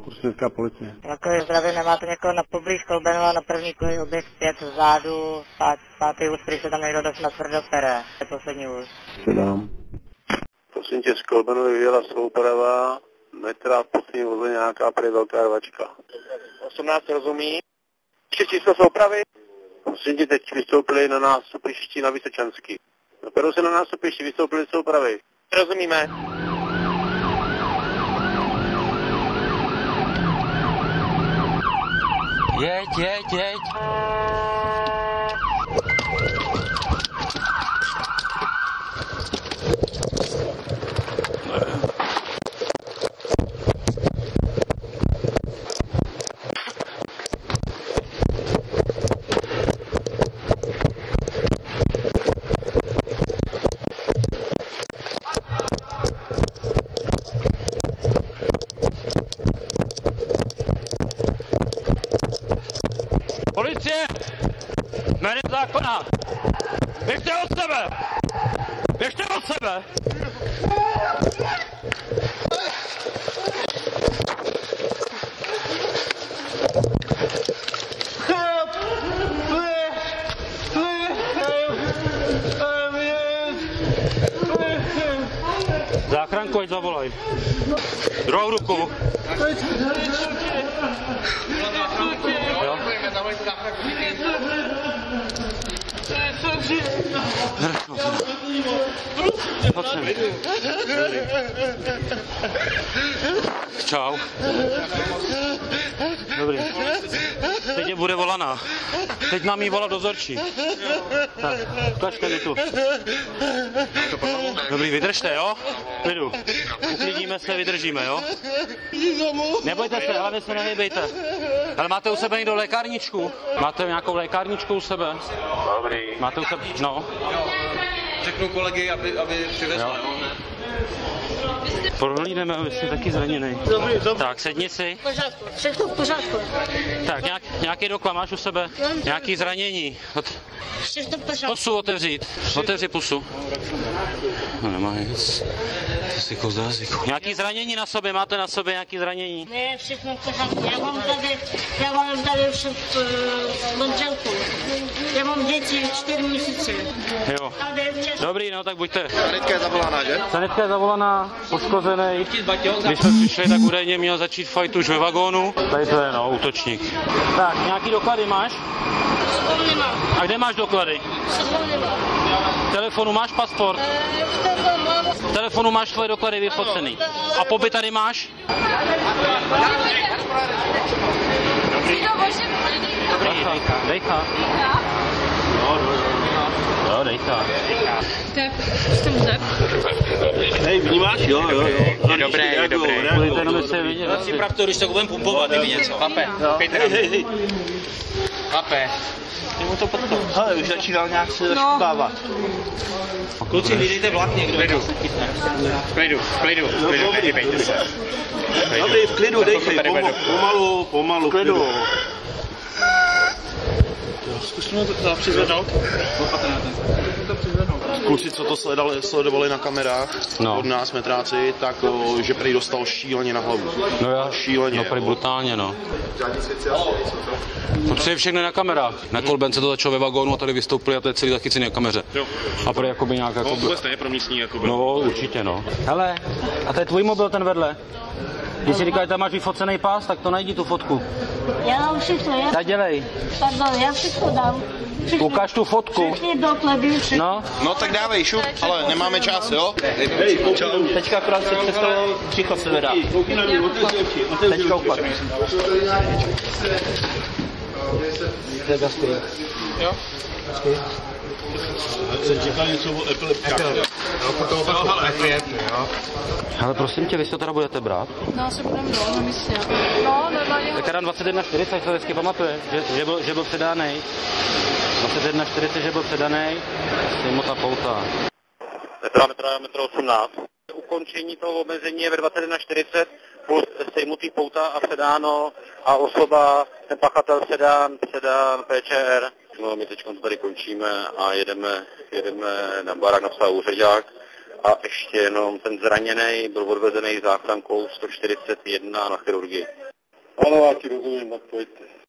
Kuršnická policie. Takové zdravě, nemáte někoho na poblíž Kolbenova, na první kolej oběh zpět vzadu, pátý vůz, který se tam někdo dost natvrdo pere, to je poslední vůz. Předám. Prosím tě, z Kolbenovy vyjela souprava, metra v poslední voze nějaká prý velká rvačka. 18 rozumí. Ještě číslo soupravy? Prosím tě, teď vystoupili na nástupišti na Vysočanský. Napadou se na nástupišti, vystoupili z soupravy. Rozumíme. Jeď. Policie! Jménem zákona! Běžte od sebe! Běžte od sebe! Záchranku, ať zavolaj. Druhou ruku. Jo? Čau. Dobrý. Teď je bude volaná. Teď nám jí volá dozorčí. Tak, ukažte mi tu. Dobrý, vydržte, jo? Klidu. Uklidíme se, vydržíme, jo? Nebojte se, hlavně se nehybejte. Ale máte u sebe někdo lékárničku? Máte nějakou lékárničku u sebe? Dobrý. Máte u sebe, no. Řeknu kolegy, aby přivezli. Prohlídneme, aby jste taky zraněný. Dobrý. Tak, sedni si. Pořádku, všechno v pořádku. Tak, nějaký doklad máš u sebe? Nějaký zranění? Všechno v pořádku. Pusu otevřít. Otevři pusu. No, nemá nic. To si kouzá jazyku. Nějaký zranění na sobě? Máte na sobě nějaký zranění? Ne, všechno v pořádku. Já mám tady všem manželku. Já mám děti 4 měsíce. Jo. Dobrý, no tak buďte. Sanitka je zavolaná, že? Sanitka je zavolaná, poškozený. Když jsme přišli, tak údajně měl začít fight už ve vagónu. Tady to je, no, útočník. Tak, nějaký doklady máš? Nemám. A kde máš doklady? V telefonu máš pasport? V telefonu máš tvoje doklady vyfocený. A pobyt tady máš? Dejka. Jo, dejka. Tak, jsem zep. Hej, vnímáš? Jo. Je dobré. Budete jenom se vidět. Já si pravdu, když to budeme pumpovat, kdyby něco. Pape, hej. Pape. Ty mu to potkal. Hele, už začínal nějak se zaškubávat. Kluci, vydejte vlak někdo. Klidu. Nehybejte se. Dobrý, v klidu, dejte. Pomalu. Klidu. Zkusíme to přizvednout. Kluci, co to sledovali na kamerách od nás metráci, tak že prý dostal šíleně na hlavu. No já, šíleně. no prý brutálně, no. To je všechno na kamerách. Na Kolbence to začalo ve vagónu a tady vystoupili a to je celý zachycený na kameře. Jo. A prý jakoby nějak jako... No vůbec ne, pro místní jakoby. No určitě, no. Hele, a to je tvůj mobil ten vedle? Když si říkáš, že tam máš vyfocený pás, tak to najdi tu fotku. Já mám všechno, Tak dělej. Pardon, já všechno dám. Ukaž tu fotku. Všechny doklady, No. No tak dávej, šup, ale nemáme čas, jo? Teďka akorát si představil, příklad se vedá. Teďka upak. To je gaský. Jo? Se říká něco o epileptika. Ale prosím tě, vy si to teda budete brát? No, se budeme na místě. No, normálně. Tak teda 21.40, to vždycky pamatuje, že byl předánej. 21.40, že byl předaný, sejmuta pouta. Metro 18. Ukončení toho omezení je ve 21.40 plus sejmutý pouta a předáno a osoba, ten pachatel předán PČR. No, my teď tady končíme a jedeme na barák na psa úřadák a ještě jenom ten zraněný byl odvezený záchrankou 141 na chirurgii. Ano, já ti rozumím, tak pojďte.